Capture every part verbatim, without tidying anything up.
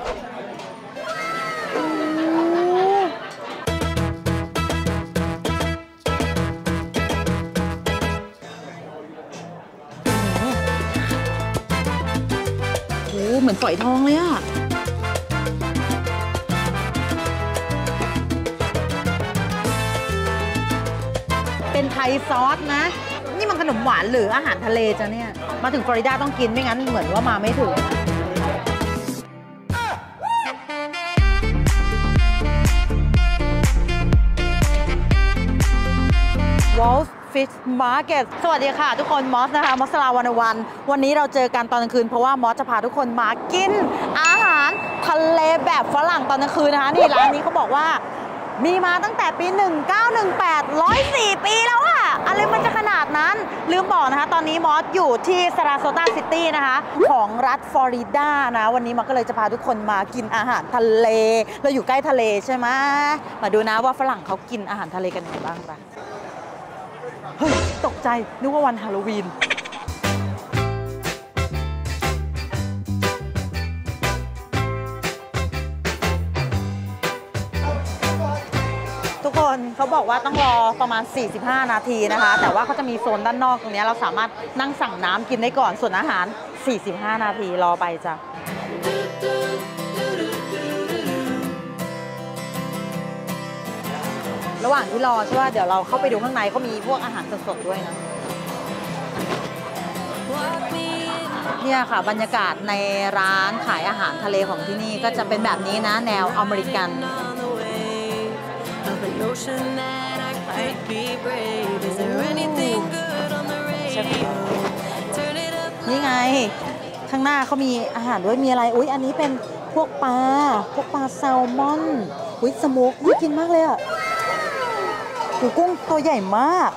โอ้เหมือนฝอยทองเลยอะเป็นไทยซอสนะนี่มันขนมหวานหรืออาหารทะเลจ้ะเนี่ยมาถึงฟลอริดาต้องกินไม่งั้นเหมือนว่ามาไม่ถึงวอลส์ฟิชมาร์เก็ตสวัสดีค่ะทุกคนมอสนะคะมอสลาวันวันวันนี้เราเจอกันตอนกลางคืนเพราะว่ามอสจะพาทุกคนมากินอาหารทะเลแบบฝรั่งตอนกลางคืนนะคะนี่ร้านนี้เขาบอกว่ามีมาตั้งแต่ปีหนึ่งเก้าหนึ่งแปด ร้อยสี่ปีแล้วอะอะไรมันจะขนาดนั้นลืมบอกนะคะตอนนี้มอสอยู่ที่ซาราโซตาซิตี้นะคะของรัฐฟลอริดานะวันนี้มอสก็เลยจะพาทุกคนมากินอาหารทะเลเราอยู่ใกล้ทะเลใช่ไหมมาดูนะว่าฝรั่งเขากินอาหารทะเลกันยังไงบ้างล่ะเฮ้ยตกใจนึกว่าวันฮาโลวีนทุกคนเขาบอกว่าต้องรอประมาณสี่สิบห้านาทีนะคะแต่ว่าเขาจะมีโซนด้านนอกตรงนี้เราสามารถนั่งสั่งน้ำกินได้ก่อนส่วนอาหารสี่สิบห้านาทีรอไปจ้ะระหว่างที่รอใช่ป่ะเดี๋ยวเราเข้าไปดูข้างในเขามีพวกอาหารสดๆด้วยนะเนี่ยค่ะบรรยากาศในร้านขายอาหารทะเลของที่นี่ก็จะเป็นแบบนี้นะแนวอเมริกันนี่ไงข้างหน้าเขามีอาหารด้วยมีอะไรอุ๊ยอันนี้เป็นพวกปลาพวกปลาแซลมอนอุ๊ยสโมกน่ากินมากเลยอะคือกุ้งตัวใหญ่มาก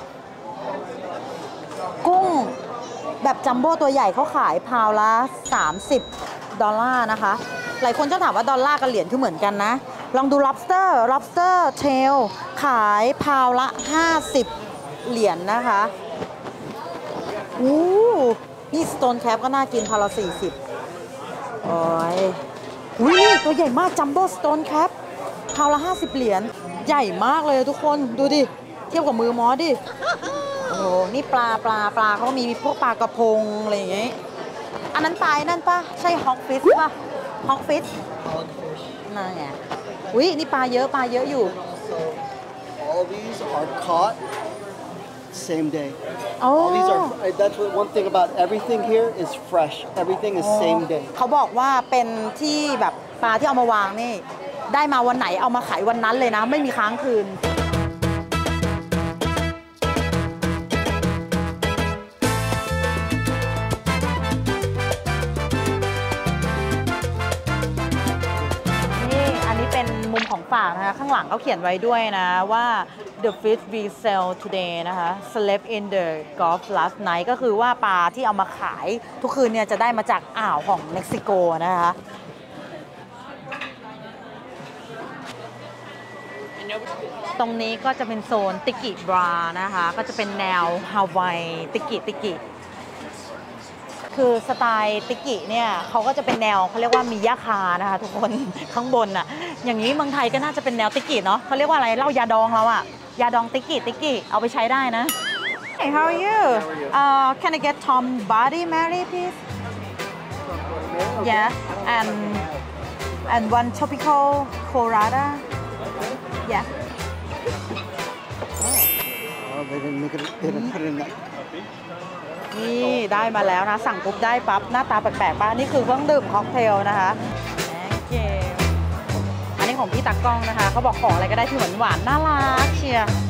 กุ้งแบบจัมโบ้ตัวใหญ่เขาขายพาวละสามสิบดอลลาร์นะคะหลายคนจะถามว่าดอลลาร์กับเหรียญคือเหมือนกันนะลองดู lobster lobster tail ขายพาวละห้าสิบเหรียญ นะคะอู้นี่ stone crab ก็น่ากินพาวละสี่สิบโอ้ยอุ้ยตัวใหญ่มากจัมโบ้ stone crab พาวละห้าสิบเหรียญใหญ่มากเลยทุกคนดูดิเทียบกับมือมอสดิโอ้โหนี่ปลาปลาปลาเขามีพวกปลากระพงอะไรอย่างเงี้ยอันนั้นปลานั่นปะใช่ฮอกฟิชปะฮอกฟิชนั่นไงอุ้ยนี่ปลาเยอะปลาเยอะอยู่ All these are caught same day. Oh. All these are. That's what one thing about everything here is fresh. Everything is same day. เขาบอกว่าเป็นที่แบบปลาที่เอามาวางนี่ได้มาวันไหนเอามาขายวันนั้นเลยนะไม่มีค้างคืนมุมของฝากนะคะข้างหลังเขาเขียนไว้ด้วยนะว่า the fish we sell today นะคะ slept in the Gulf last night ก็คือว่าปลาที่เอามาขายทุกคืนเนี่ยจะได้มาจากอ่าวของเม็กซิโกนะคะตรงนี้ก็จะเป็นโซนติกิบรานะคะก็จะเป็นแนวฮาวายติกิติกิคือสไตล์ติกิเนี่ยเขาก็จะเป็นแนวเขาเรียกว่ามีย่าคานะคะทุกคนข้างบนอ่ะอย่างนี้เมืองไทยก็น่าจะเป็นแนวติกิเนาะเขาเรียกว่าอะไรเหล้ายาดองเราอ่ะยาดองติกิติกิเอาไปใช้ได้นะ Hey how are you uh can I get Tom Body Mary please yeah and and one tropical colada yeah Oh they didn't make it they didn't put it in that นี่ได้มาแล้วนะสั่งปุ๊บได้ปั๊บหน้าตาแปลกๆป่ะนี่คือเครื่องดื่มค็อกเทลนะคะแองเกลอันนี้ของพี่ตากล้องนะคะเขาบอกขออะไรก็ได้ที่หวานหวานน่ารักเชียร์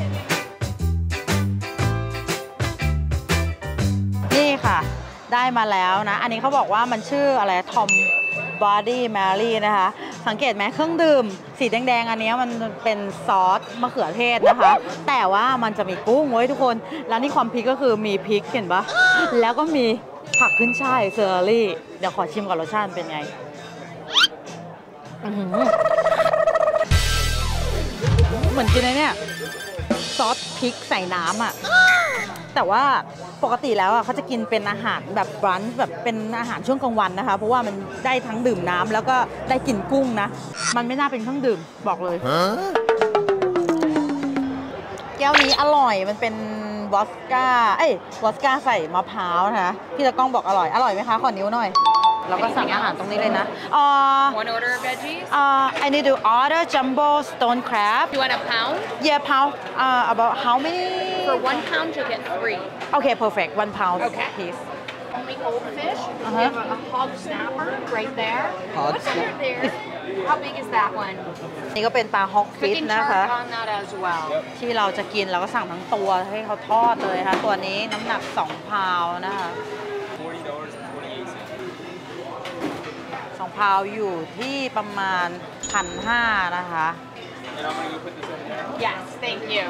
นี่ค่ะได้มาแล้วนะอันนี้เขาบอกว่ามันชื่ออะไรทอมบอดี้แมรี่นะคะสังเกตไหมเครื่องดื่มสีแดงๆอันนี้มันเป็นซอสมะเขือเทศนะคะแต่ว่ามันจะมีกุ้งไว้ทุกคนแล้วนี่ความพริกก็คือมีพริกเห็นปะแล้วก็มีผักขึ้นช่ายเซอร์รี่เดี๋ยวขอชิมก่อนรสชาติเป็นไงเหมือนกินไอ้เนี่ยซอสพริกใส่น้ำอ่ะแต่ว่าปกติแล้วอ่ะเขาจะกินเป็นอาหารแบบบรันช์แบบเป็นอาหารช่วงกลางวันนะคะเพราะว่ามันได้ทั้งดื่มน้ำแล้วก็ได้กินกุ้งนะมันไม่น่าเป็นเครื่องดื่มบอกเลยแก้วนี้อร่อยมันเป็นวอสก้าเอ้ยวอสก้าใส่มะพร้าวนะคะพี่ตะก้องบอกอร่อยอร่อยไหมคะขอนิ้วหน่อยเราก็สั่งอาหารตรงนี้เลยนะอ่า One order of veggies? อ่า I need to order jumbo stone crab You want a pound? yeah pound uh, about how many For one pound, you'll get three. okay perfect one pound Okay. please Only goldfish. Uh-huh. We have a, a hog snapper right there. Hog What's snap- under there? How big is that one? นี่ก็เป็นปลาฮอกฟิต Cooking นะคะ charge on that as well. ที่เราจะกินเราก็สั่งทั้งตัวให้เขาทอดเลยค่ะตัวนี้น้ำหนักสองพาวน์นะคะสองพาวน์อยู่ที่ประมาณพันห้านะคะ Yes, thank you.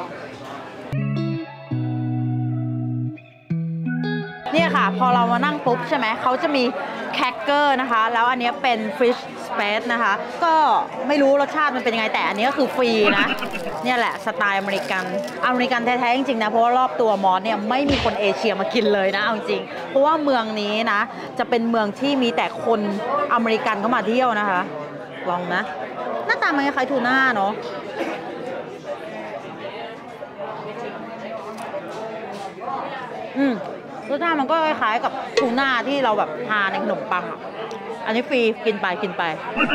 เนี่ยค่ะพอเรามานั่งปุ๊บใช่ไหมเขาจะมีแครกเกอร์นะคะแล้วอันนี้เป็นฟิชสเปซนะคะก็ไม่รู้รสชาติมันเป็นยังไงแต่อันนี้ก็คือฟรีนะเนี่ยแหละสไตล์อเมริกันอเมริกันแท้ๆจริงๆนะเพราะว่ารอบตัวมอสเนี่ยไม่มีคนเอเชียมากินเลยนะเอาจริงเพราะว่าเมืองนี้นะจะเป็นเมืองที่มีแต่คนอเมริกันเข้ามาเที่ยวนะคะลองนะหน้าตามันคล้ายๆทูน่าเนาะอืมรสชาติมันก็คล้ายๆกับทูน่าที่เราแบบทานในขนมปังอ่ะอันนี้ฟรีกินไปกินไป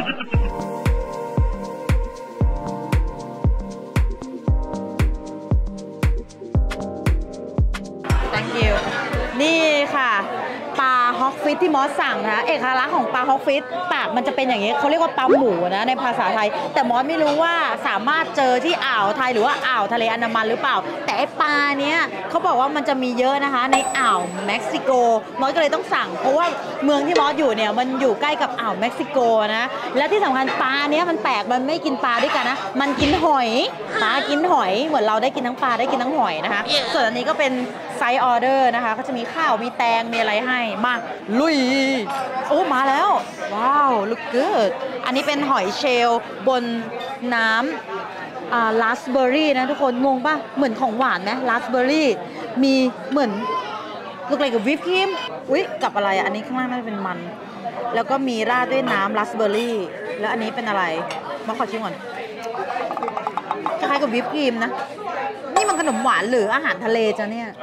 thank you นี่ค่ะปลาฮอกฟิตที่มอสสั่งนะคะเอกลักษณ์ของปลาฮอกฟิตปากมันจะเป็นอย่างนี้เขาเรียกว่าปลาหมูนะในภาษาไทยแต่มอสไม่รู้ว่าสามารถเจอที่อ่าวไทยหรือว่าอ่าวทะเลอันดามันหรือเปล่าแต่ไอปลาเนี้ยเขาบอกว่ามันจะมีเยอะนะคะในอ่าวเม็กซิโกมอสก็เลยต้องสั่งเพราะว่าเมืองที่มอสอยู่เนี่ยมันอยู่ใกล้กับอ่าวเม็กซิโกนะและที่สำคัญปลาเนี้ยมันแปลกมันไม่กินปลาด้วยกันนะมันกินหอยปลากินหอยเหมือนเราได้กินทั้งปลาได้กินทั้งหอยนะคะส่วนอันนี้ก็เป็นไซส์ออเดอร์นะคะก็จะมีข้าวมีแตงมีอะไรให้มาลุยโอ้มาแล้วว้าว look good อันนี้เป็นหอยเชลล์บนน้ำอ่าราสเบอร์รี่นะทุกคนงงป่ะเหมือนของหวานไหมราสเบอร์รี่มีเหมือนลูกอะไรกับวิปครีมอุ๊ยกับอะไรอันนี้ข้างล่างน่าจะเป็นมันแล้วก็มีราดด้วยน้ำราสเบอร์รี่แล้วอันนี้เป็นอะไรมาขอชิมก่อนคล้ายกับวิปครีมนะนี่มันขนมหวานหรืออาหารทะเลจ้ะเนี่ย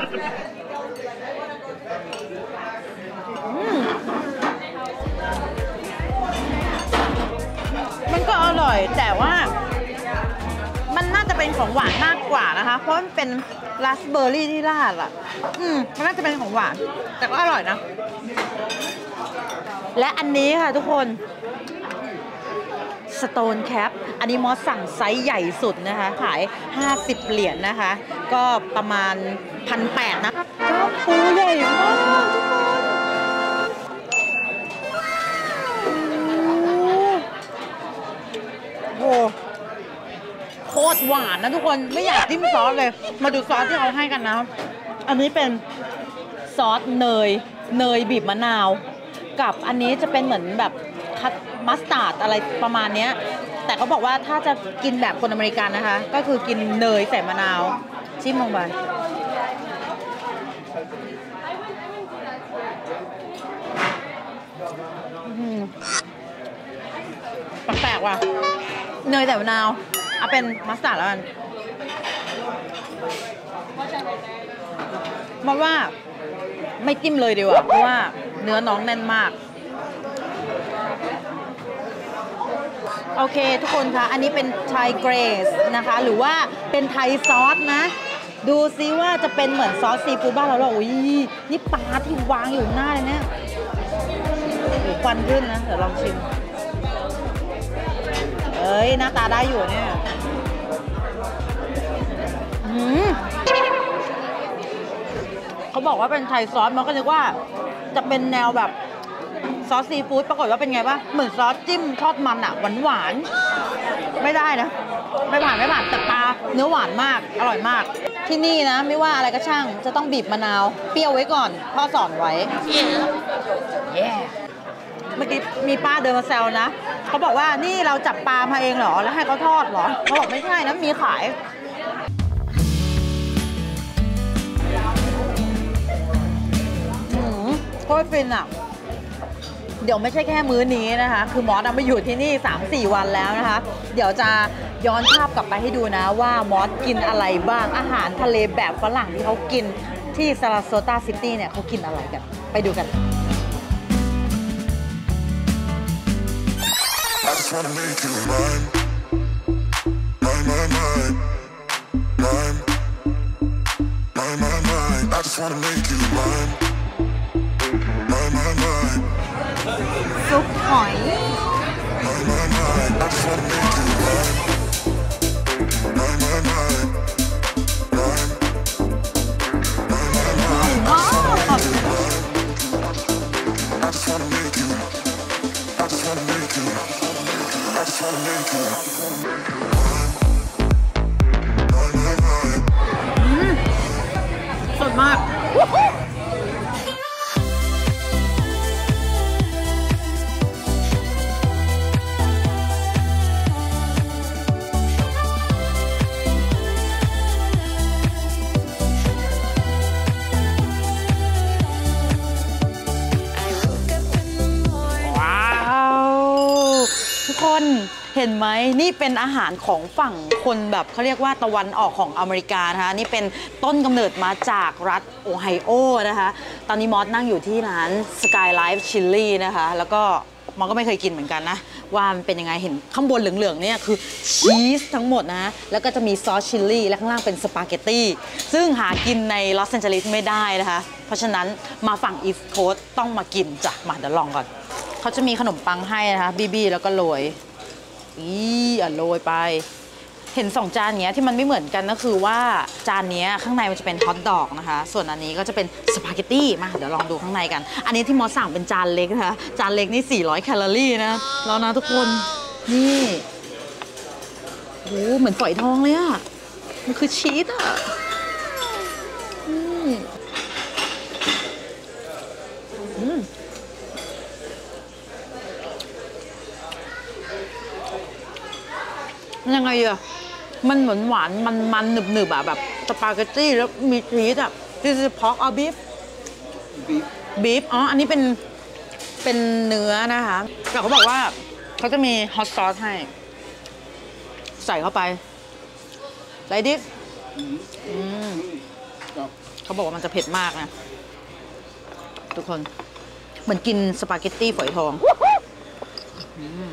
มันก็อร่อยแต่ว่ามันน่าจะเป็นของหวานมากกว่านะคะเพราะมันเป็นราสเบอร์รี่ที่ราดอ่ะอืมมันน่าจะเป็นของหวานแต่ก็อร่อยนะและอันนี้ค่ะทุกคนสโตนแคปอันนี้มอสสั่งไซส์ใหญ่สุดนะคะขายห้าสิบเหรียญ น, นะคะก็ประมาณ หนึ่งพันแปดร้อย นะก็ปูใหญ่มากทุกคนโอ้โคตรหวานนะทุกคนไม่อยากจิ้มซอสเลยมาดูซอสที่เขาให้กันนะอันนี้เป็นซอสเนยเนยบีบมะนาวกับอันนี้จะเป็นเหมือนแบบคัสมัสตาร์ดอะไรประมาณนี้แต่เขาบอกว่าถ้าจะกินแบบคนอเมริกันนะคะก็คือกินเนยใส่มะนาวชิมลงไปแปลกๆว่ะเนยใส่มะนาวเอาเป็นมัสตาร์ดแล้วกันมาว่าไม่จิ้มเลยดีกว่าเพราะว่าเนื้อน้องแน่นมากโอเคทุกคนคะอันนี้เป็นไทยเกรสนะคะหรือว่าเป็นไทยซอสนะดูซิว่าจะเป็นเหมือนซอสซีฟู้ดบ้านเราหรออุ้ยนี่ปลาที่วางอยู่หน้าเลยเนี่ยโอ้ควันขึ้นนะเดี๋ยวลองชิมเอ้ยหน้าตาได้อยู่เนี่ยอืมเขาบอกว่าเป็นไทยซอสมันก็นึกว่าจะเป็นแนวแบบซอสซีฟู้ดปรากฏว่าเป็นไงวะเหมือนซอสจิ้มทอดมันอะหวานหวานไม่ได้นะไม่ผ่านไม่ผ่านแต่ปลาเนื้อหวานมากอร่อยมากที่นี่นะไม่ว่าอะไรก็ช่างจะต้องบีบมะนาวเปรี้ยวไว้ก่อนพ่อสอนไว้ yeah. เมื่อกี้มีป้าเดินมาแซวนะเขาบอกว่านี่เราจับปลามาเองเหรอแล้วให้เขาทอดเหรอเขาบอกไม่ใช่นะมีขายโคตรฟินอ่ะเดี๋ยวไม่ใช่แค่มื้อนี้นะคะคือมอสมาอยู่ที่นี่ สามสี่ วันแล้วนะคะเดี๋ยวจะย้อนภาพกลับไปให้ดูนะว่ามอสกินอะไรบ้างอาหารทะเลแบบฝรั่งที่เขากินที่ซาราโซตาซิตี้เนี่ยเขากินอะไรกันไปดูกัน I just wanna make you mine, mine, mine, mine, mine, mine, mine, mine. I just wanna make you mine, mine, mine, mine. ซุปหอย Mine, mine, mine. I just wanna make you mine, mine, mine, mine, mine, mine, mine, mine. อ๋อ I just wanna make you, I just wanna make you, I just wanna make you mine, mine, mine, mine. สดมากทุกคนเห็นไหมนี่เป็นอาหารของฝั่งคนแบบเขาเรียกว่าตะวันออกของอเมริกานะคะนี่เป็นต้นกำเนิดมาจากรัฐโอไฮโอนะคะตอนนี้มอสนั่งอยู่ที่ร้าน Sky Life Chili นะคะแล้วก็มอสก็ไม่เคยกินเหมือนกันนะว่ามันเป็นยังไงเห็นข้างบนเหลืองๆเนี่ยคือชีสทั้งหมดนะแล้วก็จะมีซอสชิลลี่และข้างล่างเป็นสปาเกตตี้ซึ่งหากินในลอสแอนเจลิสไม่ได้นะคะเพราะฉะนั้นมาฝั่งอีสต์โคสต์ต้องมากินจ้ะมาเดี๋ยวลองก่อนเขาจะมีขนมปังให้นะคะบีบีแล้วก็โรยอีอ่ะโรยไปเห็นสองจานเนี้ยที่มันไม่เหมือนกันก็คือว่าจานนี้ข้างในมันจะเป็นฮอทดอกนะคะส่วนอันนี้ก็จะเป็นสปาเกตตี้มาเดี๋ยวลองดูข้างในกันอันนี้ที่มอสสั่งเป็นจานเล็กนะคะจานเล็กนี่สี่ร้อยแคลอรี่นะแล้วนะทุกคนนี่โอ้เหมือนฝอยทองเลยอะมันคือชีสอะอืมอืมยังไงอะมันเหมือนหวานมันมันหนึบหนึบอะแบบสปาเกตตี้แล้วมีชีสอะที่จะพอกเอาบีฟบีฟอ๋ออันนี้เป็นเป็นเนื้อนะคะแต่เขาบอกว่าเขาจะมีฮอตซอสให้ใส่เข้าไปไลดิฟเขาบอกว่ามันจะเผ็ดมากนะทุกคนเหมือนกินสปาเกตตี้ฝอยทองอืม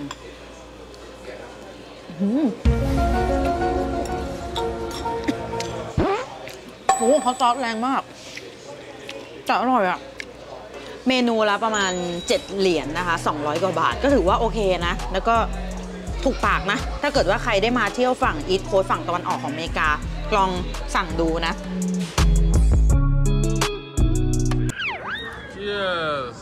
โอ้ฮอตซอสแรงมากแต่อร่อยอะเมนูละประมาณเจ็ดเหรียญ นะคะสองร้อยกว่าบาทก็ถือว่าโอเคนะแล้วก็ถูกปากนะถ้าเกิดว่าใครได้มาเที่ยวฝั่งอีสต์โคสต์ฝั่งตะวันออกของอเมริกาลองสั่งดูนะ Yes.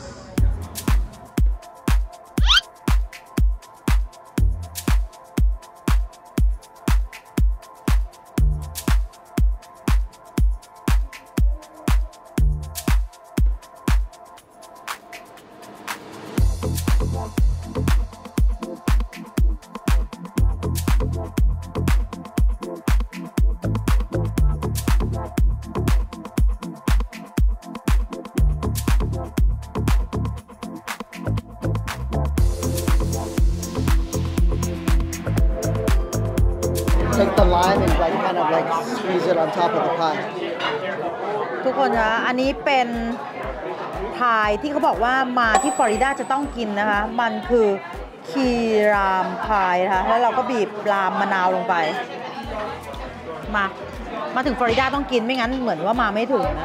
Take the lime and like kind of like squeeze it on top of the pie. ทุกคนคะอันนี้เป็นพายที่เขาบอกว่ามาที่ฟลอริดาจะต้องกินนะคะมันคือคีรามพายนะคะแล้วเราก็บีบรามมะนาวลงไปมามาถึงฟลอริดาต้องกินไม่งั้นเหมือนว่ามาไม่ถึงนะ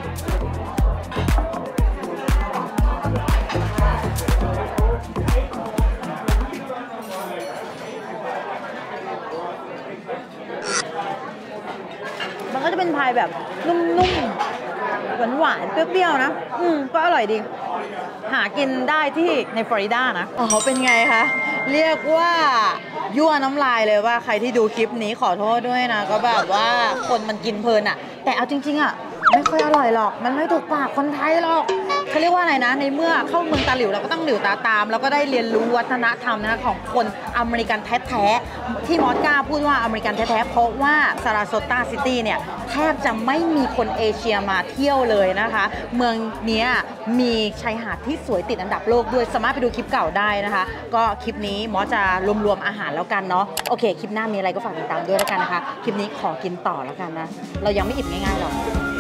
มันก็จะเป็นพายแบบนุ่มๆหวานๆเปรี้ยวๆนะอืมก็อร่อยดีหากินได้ที่ในฟลอริดานะอ๋อเป็นไงคะเรียกว่ายั่วน้ำลายเลยว่าใครที่ดูคลิปนี้ขอโทษด้วยนะก็แบบว่าคนมันกินเพลินอะแต่เอาจริงๆอะไม่ค่อยอร่อยหรอกมันไม่ถูกปากคนไทยหรอกเขาเรียกว่าอะไรนะในเมื่อเข้าเมืองตาหลิวเราก็ต้องหลิวตาตามแล้วก็ได้เรียนรู้วัฒนธรรมนะของคนอเมริกันแท้ๆที่มอสกาพูดว่าอเมริกันแท้ๆเพราะว่าซาราโซตาซิตี้เนี่ยแทบจะไม่มีคนเอเชียมาเที่ยวเลยนะคะเมืองนี้มีชายหาดที่สวยติดอันดับโลกด้วยสามารถไปดูคลิปเก่าได้นะคะก็คลิปนี้มอสจะรวมๆอาหารแล้วกันเนาะโอเคคลิปหน้ามีอะไรก็ฝากติดตามด้วยแล้วกันนะคะคลิปนี้ขอกินต่อแล้วกันนะเรายังไม่อิ่มง่ายๆหรอก